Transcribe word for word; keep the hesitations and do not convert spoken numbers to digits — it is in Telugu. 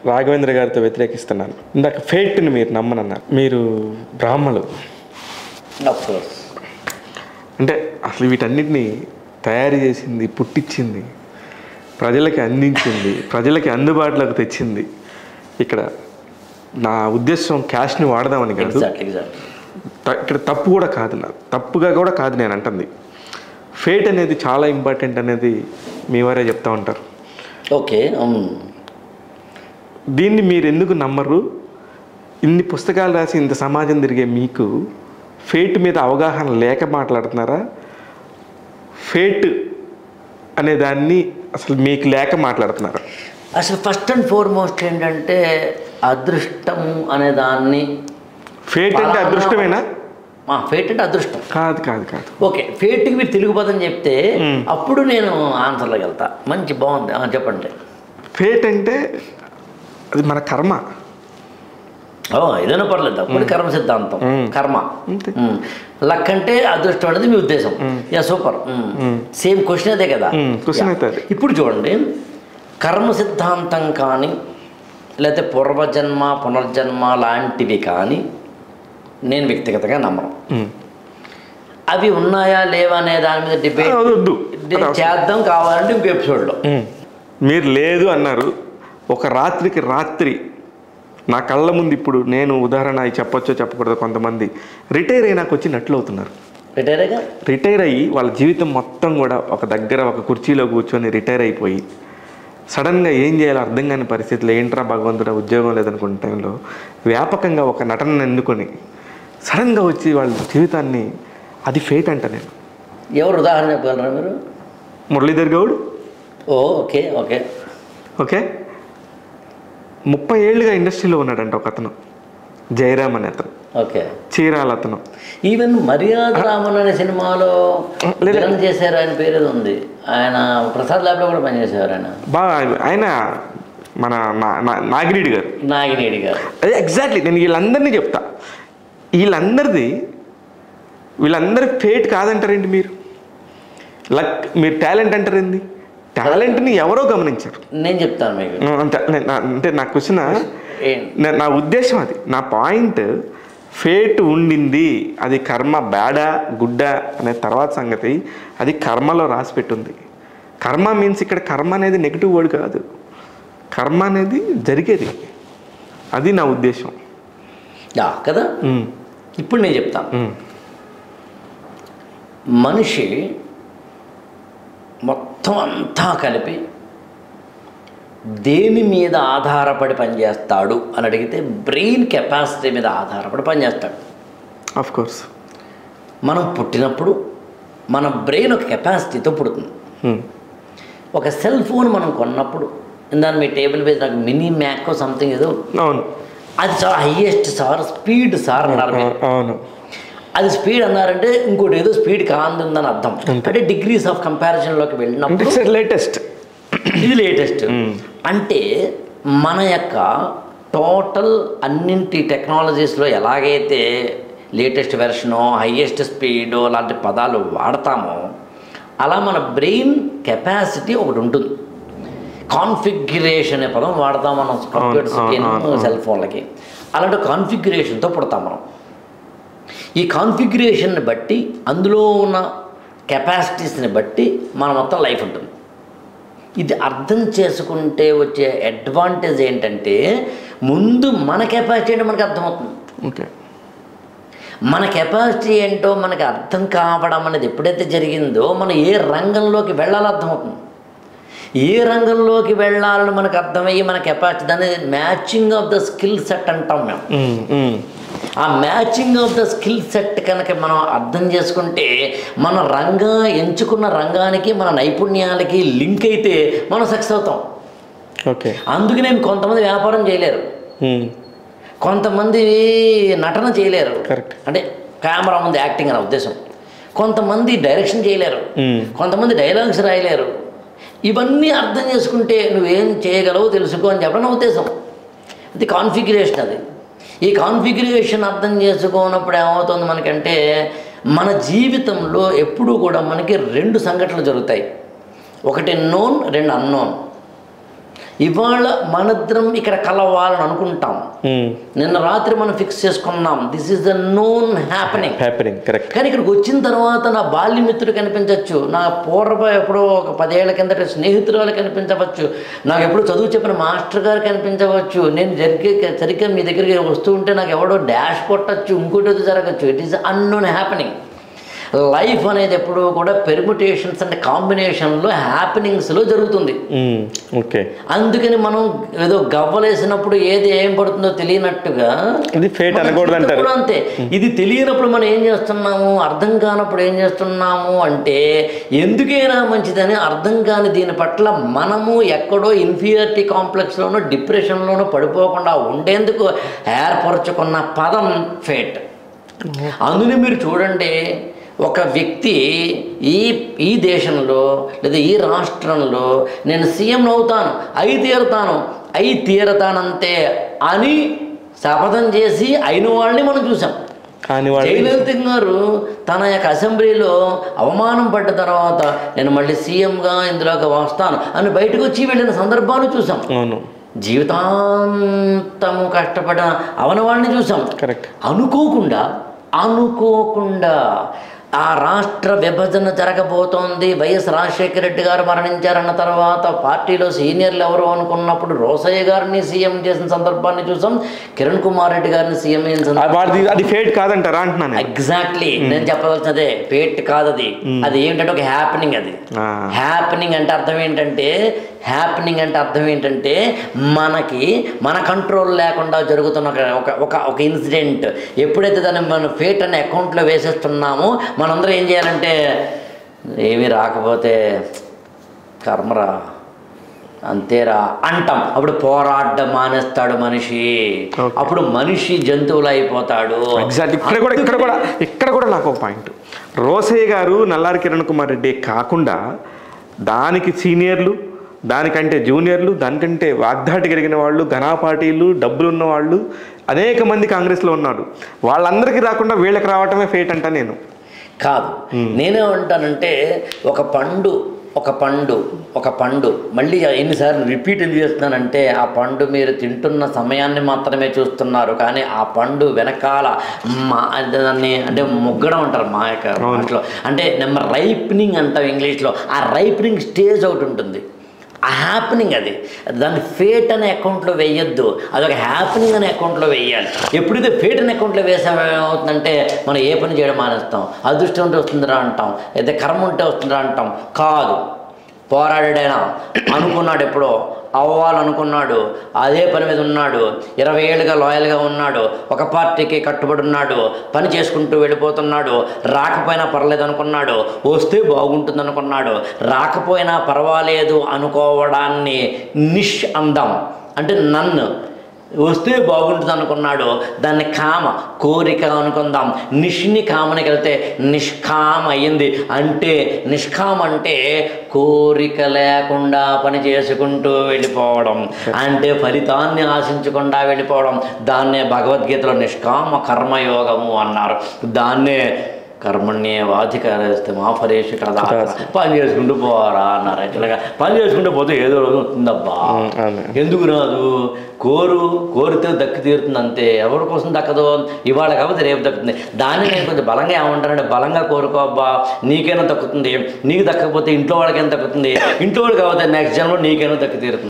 రాఘవేంద్ర గారితో వ్యతిరేకిస్తున్నాను. ఇందాక ఫేట్ని మీరు నమ్మనన్నారు. మీరు బ్రాహ్మలు. అంటే అసలు వీటన్నిటిని తయారు చేసింది, పుట్టించింది, ప్రజలకి అందించింది, ప్రజలకి అందుబాటులోకి తెచ్చింది. ఇక్కడ నా ఉద్దేశం క్యాష్ని వాడదామని కాదు, ఇక్కడ తప్పు కూడా కాదు, నా తప్పుగా కూడా కాదు నేను అంటుంది. ఫేట్ అనేది చాలా ఇంపార్టెంట్ అనేది మీ వారే చెప్తా ఉంటారు. ఓకే, దీన్ని మీరు ఎందుకు నమ్మరు? ఇన్ని పుస్తకాలు రాసి ఇంత సమాజం తిరిగే మీకు ఫేట్ మీద అవగాహన లేక మాట్లాడుతున్నారా? ఫేట్ అనే దాన్ని అసలు మీకు లేక మాట్లాడుతున్నారా? అసలు ఫస్ట్ అండ్ ఫార్మోస్ట్ ఏంటంటే అదృష్టం అనే దాన్ని, ఫేట్ అంటే అదృష్టమేనా? ఫేట్ అంటే అదృష్టం కాదు కాదు కాదు ఓకే, ఫేట్కి మీరు తెలుగు పదం చెప్తే అప్పుడు నేను ఆన్సర్లోకి వెళ్తా. మంచి బాగుంది, చెప్పండి. ఫేట్ అంటే అది మన కర్మ. ఓ ఏదైనా పర్లేదు, అప్పుడు కర్మ సిద్ధాంతం, కర్మ. లక్ అంటే అదృష్టం అనేది మీ ఉద్దేశం. యా సూపర్, సేమ్ క్వశ్చన్ అదే కదా. ఇప్పుడు చూడండి, కర్మ సిద్ధాంతం కానీ లేకపోతే పూర్వజన్మ పునర్జన్మ లాంటివి కానీ నేను వ్యక్తిగతంగా నమ్మను. అవి ఉన్నాయా లేవా అనే దాని మీద డిబేట్ చేద్దాం కావాలంటే ఇంకో ఎపిసోడ్లో. మీరు లేదు అన్నారు. ఒక రాత్రికి రాత్రి నా కళ్ళ ముందు ఇప్పుడు నేను ఉదాహరణ చెప్పొచ్చో చెప్పకూడదు, కొంతమంది రిటైర్ అయినాక వచ్చి నట్లు అవుతున్నారు. రిటైర్ అయ్యా రిటైర్ అయ్యి వాళ్ళ జీవితం మొత్తం కూడా ఒక దగ్గర ఒక కుర్చీలో కూర్చొని రిటైర్ అయిపోయి సడన్గా ఏం చేయాలో అర్థం కాని పరిస్థితుల్లో ఏంట్రా భగవంతుడా ఉద్యోగం లేదనుకున్న టైంలో వ్యాపకంగా ఒక నటనను ఎన్నుకొని సడన్గా వచ్చి వాళ్ళ జీవితాన్ని, అది ఫేట్ అంట. నేను ఎవరు ఉదాహరణ చెప్పగలరా మీరు? Muralidhar Goud. Oh okay okay okay ముప్పై ఏళ్ళుగా ఇండస్ట్రీలో ఉన్నాడంట ఒక అతను, జయరామ్ అనే అతను. ఓకే, చీరాల అతను. ఈవెన్ మర్యాద రామన్ అనే సినిమాలో విలన్ చేశారు, ఆయన పేరు ఏదో ఉంది, ఆయన ప్రసాద్ ల్యాబ్లో కూడా పనిచేసేవారు ఆయన. బాగా ఆయన మన నాగిరెడ్డి గారు. నాగిరెడ్డి గారు అదే ఎగ్జాక్ట్లీ. నేను వీళ్ళందరినీ చెప్తా, వీళ్ళందరిది వీళ్ళందరి ఫేట్ కాదంటారేంటి మీరు? లక్, మీరు టాలెంట్ అంటారేంది? టాలెంట్ని ఎవరో గమనించారు. నేను చెప్తాను మీకు అంటే అంటే నా క్వశ్చన్, నా ఉద్దేశం అది, నా పాయింట్ ఫేట్ ఉండింది, అది కర్మ బ్యాడా గుడ్డా అనే తర్వాత సంగతి, అది కర్మలో రాసి పెట్టుంది. కర్మ మీన్స్ ఇక్కడ కర్మ అనేది నెగిటివ్ వర్డ్ కాదు, కర్మ అనేది జరిగేది, అది నా ఉద్దేశం కదా. ఇప్పుడు నేను చెప్తాను, మనిషి మొత్తం అంతా కలిపి దేని మీద ఆధారపడి పనిచేస్తాడు అని అడిగితే బ్రెయిన్ కెపాసిటీ మీద ఆధారపడి పనిచేస్తాడు. ఆఫ్ కోర్స్ మనం పుట్టినప్పుడు మన బ్రెయిన్ ఒక కెపాసిటీతో పుడుతుంది. ఒక సెల్ ఫోన్ మనం కొన్నప్పుడు దాని మీ టేబుల్ మీద నాకు మినీ మ్యాక్ సంథింగ్ ఏదో, అది చాలా హైయెస్ట్ సార్, స్పీడ్ సార్ అన్నారు. అవును, అది స్పీడ్ అన్నారంటే ఇంకోటి ఏదో స్పీడ్ కాందని అర్థం. అంటే డిగ్రీస్ ఆఫ్ కంపారిజన్లోకి వెళ్ళినప్పుడు లేటెస్ట్, ఇది లేటెస్ట్. అంటే మన యొక్క టోటల్ అన్నింటి టెక్నాలజీస్లో ఎలాగైతే లేటెస్ట్ వెర్షనో హైయెస్ట్ స్పీడో లాంటి పదాలు వాడతామో అలా మన బ్రెయిన్ కెపాసిటీ ఒకటి ఉంటుంది. కాన్ఫిగరేషన్ అనే పదం వాడతాం మనం కంప్యూటర్స్కి, సెల్ ఫోన్లకి. అలాంటి కాన్ఫిగరేషన్తో పుడతాం మనం. ఈ కాన్ఫిగరేషన్ని బట్టి, అందులో ఉన్న కెపాసిటీస్ని బట్టి మన మొత్తం లైఫ్ ఉంటుంది. ఇది అర్థం చేసుకుంటే వచ్చే అడ్వాంటేజ్ ఏంటంటే ముందు మన కెపాసిటీ ఏంటో మనకు అర్థమవుతుంది. ఓకే, మన కెపాసిటీ ఏంటో మనకు అర్థం కావడం అనేది ఎప్పుడైతే జరిగిందో మనం ఏ రంగంలోకి వెళ్ళాలో అర్థమవుతుంది. ఏ రంగంలోకి వెళ్ళాలని మనకు అర్థమయ్యి మన కెపాసిటీ, దాన్ని matching of the skill set అంటాం మేము. ఆ matching of the skill set కనుక మనం అర్థం చేసుకుంటే మన రంగా ఎంచుకున్న రంగానికి మన నైపుణ్యాలకి లింక్ అయితే మనం సక్సెస్ అవుతాం. ఓకే, అందుకే నేను కొంతమంది వ్యాపారం చేయలేరు, కొంతమంది నటన చేయలేరు, అంటే కెమెరా ముందు యాక్టింగ్ అనే ఉద్దేశం. కొంతమంది డైరెక్షన్ చేయలేరు, కొంతమంది డైలాగ్స్ రాయలేరు. ఇవన్నీ అర్థం చేసుకుంటే నువ్వేం చేయగలవో తెలుసుకో అని చెప్పడం నా ఉద్దేశం. అది కాన్ఫిగరేషన్. అది ఈ కాన్ఫిగరేషన్ అర్థం చేసుకోనప్పుడు ఏమవుతుంది మనకంటే, మన జీవితంలో ఎప్పుడూ కూడా మనకి రెండు సంఘటనలు జరుగుతాయి. ఒకటి నోన్, రెండు అన్నోన్. ఇవాళ మనిద్దరం ఇక్కడ కలవాలని అనుకుంటాం. నిన్న రాత్రి మనం ఫిక్స్ చేసుకున్నాం, this is the known happening happening correct. కానీ ఇక్కడికి వచ్చిన తర్వాత నా బాల్యమిత్రుడు కనిపించవచ్చు, నా పూర్వ ఎప్పుడో ఒక పదేళ్ల కిందట స్నేహితురాలు కనిపించవచ్చు, నాకు ఎప్పుడు చదువు చెప్పిన మాస్టర్ గారు కనిపించవచ్చు, నేను జరిగే సరిగ్గా మీ దగ్గరికి వస్తూ ఉంటే నాకు ఎవడో డాష్ కొట్టచ్చు, ఇంకోటి జరగచ్చు. It is unknown happening. Life అనేది ఎప్పుడు కూడా పెర్ముటేషన్స్ అండ్ కాంబినేషన్లో హ్యాపెనింగ్స్లో జరుగుతుంది. ఓకే, అందుకని మనం ఏదో గవ్వలేసినప్పుడు ఏది ఏం పడుతుందో తెలియనట్టుగా ఇది ఫేట్ అనకూడదు అంటారు. అంతే, ఇది తెలియనప్పుడు మనం ఏం చేస్తున్నాము, అర్థం కానప్పుడు ఏం చేస్తున్నాము అంటే ఎందుకైనా మంచిదని అర్థం కాని దీని పట్ల మనము ఎక్కడో ఇన్ఫీరియారిటీ కాంప్లెక్స్లోనో డిప్రెషన్లోనో పడిపోకుండా ఉండేందుకు ఏర్పరచుకున్న పదం ఫేట్. అందులో మీరు చూడండి, ఒక వ్యక్తి ఈ ఈ దేశంలో లేదా ఈ రాష్ట్రంలో నేను సీఎం అవుతాను, అయి తీరుతాను అయి తీరతానంతే అని శపథం చేసి అయిన వాళ్ళని మనం చూసాం. జయలలిత గారు తన యొక్క అసెంబ్లీలో అవమానం పడ్డ తర్వాత నేను మళ్ళీ సీఎంగా ఇందులోకి వస్తాను అని బయటకు వచ్చి వెళ్ళిన సందర్భాలు చూసాం. జీవితాంతము కష్టపడిన అవన వాళ్ళని చూసాం. కరెక్ట్. అనుకోకుండా అనుకోకుండా ఆ రాష్ట్ర విభజన జరగబోతోంది, వైఎస్ రాజశేఖర రెడ్డి గారు మరణించారన్న తర్వాత పార్టీలో సీనియర్లు ఎవరు అనుకున్నప్పుడు రోసయ్య గారిని సీఎం చేసిన సందర్భాన్ని చూసాం, కిరణ్ కుమార్ రెడ్డి గారిని సీఎం చేసిన. అది ఫేట్ కాదంటారా అంటున్నాను. ఎగ్జాక్ట్లీ నేను చెప్పదలసినదే, ఫేట్ కాదు అది. అది ఏంటంటే ఒక హ్యాపెనింగ్. అది హ్యాపెనింగ్ అంటే అర్థం ఏంటంటే హ్యాపెనింగ్ అంటే అర్థం ఏంటంటే మనకి మన కంట్రోల్ లేకుండా జరుగుతున్న ఒక ఒక ఒక ఇన్సిడెంట్. ఎప్పుడైతే దాన్ని మనం ఫేట్ అనే అకౌంట్లో వేసేస్తున్నామో మనందరం ఏం చేయాలంటే ఏమీ రాకపోతే కర్మరా అంతేరా అంటాం. అప్పుడు పోరాడడం మానేస్తాడు మనిషి, అప్పుడు మనిషి జంతువులు అయిపోతాడు. ఎగ్జాక్ట్. ఇక్కడ కూడా ఇక్కడ కూడా ఇక్కడ కూడా నాకు ఒక పాయింట్, రోసయ్య గారు నల్లారి కిరణ్ కుమార్ రెడ్డి కాకుండా దానికి సీనియర్లు, దానికంటే జూనియర్లు, దానికంటే వాగ్దాటి కలిగిన వాళ్ళు, ఘనాపాటీలు, డబ్బులు ఉన్న వాళ్ళు అనేక మంది కాంగ్రెస్లో ఉన్నారు. వాళ్ళందరికీ రాకుండా వీళ్ళకి రావటమే ఫేట్ అంట. నేను కాదు, నేనేమంటానంటే ఒక పండు ఒక పండు ఒక పండు మళ్ళీ ఎన్నిసార్లు రిపీట్ ఎందుకు చేస్తున్నానంటే ఆ పండు మీరు తింటున్న సమయాన్ని మాత్రమే చూస్తున్నారు, కానీ ఆ పండు వెనకాల మా దాన్ని అంటే ముగ్గడం అంటారు మా యొక్క మాటలో, అంటే నెంబర్ రైప్నింగ్ అంటాం ఇంగ్లీష్లో. ఆ రైప్నింగ్ స్టేజ్ ఒకటి ఉంటుంది, ఆ హ్యాపెనింగ్. అది దాన్ని ఫేట్ అనే అకౌంట్లో వేయొద్దు, అదొక హ్యాపెనింగ్ అనే అకౌంట్లో వేయాలి. ఎప్పుడైతే ఫేట్ అనే అకౌంట్లో వేసామో ఏమవుతుందంటే మనం ఏ పని చేయడం మానేస్తాం. అదృష్టం ఉంటే వస్తుందిరా అంటాం, అయితే కర్మ ఉంటే వస్తుందిరా అంటాం. కాదు, పోరాడాడైనా అనుకున్నాడు, ఎప్పుడో అవ్వాలనుకున్నాడు, అదే పని మీద ఉన్నాడు, ఇరవై ఏళ్ళుగా లాయల్గా ఉన్నాడు, ఒక పార్టీకి కట్టుబడి ఉన్నాడు, పని చేసుకుంటూ వెళ్ళిపోతున్నాడు. రాకపోయినా పర్లేదు అనుకున్నాడు, వస్తే బాగుంటుంది అనుకున్నాడు. రాకపోయినా పర్వాలేదు అనుకోవడాన్ని నిష్ అందాం, అంటే నన్ను వస్తే బాగుంటుంది అనుకున్నాడు, దాన్ని కామ కోరిక అనుకుందాం. నిష్ని కామనికి వెళ్తే నిష్కామ అయ్యింది. అంటే నిష్కామ అంటే కోరిక లేకుండా పని చేసుకుంటూ వెళ్ళిపోవడం, అంటే ఫలితాన్ని ఆశించకుండా వెళ్ళిపోవడం. దాన్నే భగవద్గీతలో నిష్కామ కర్మయోగము అన్నారు. దాన్నే కర్మణ్యేవాధికారస్తే మా ఫలేషు కదా, పని చేసుకుంటూ పోరా అన్నారు. ఇట్లాగా పని చేసుకుంటూ పోతే ఏదో రోజు వస్తుందబ్బా, ఎందుకు రాదు? కోరు కోరితే దక్కి తీరుతుంది అంతే, ఎవరి కోసం దక్కదు? ఇవాళ కాకపోతే రేపు దక్కుతుంది. దాన్ని నేను కొంచెం బలంగా ఏమంటానంటే, బలంగా కోరుకో అబ్బా, నీకైనా దక్కుతుంది. నీకు దక్కకపోతే ఇంట్లో వాళ్ళకైనా దక్కుతుంది, ఇంట్లో వాళ్ళు కాకపోతే నెక్స్ట్ జన్మలో నీకైనా దక్కి తీరుతుంది.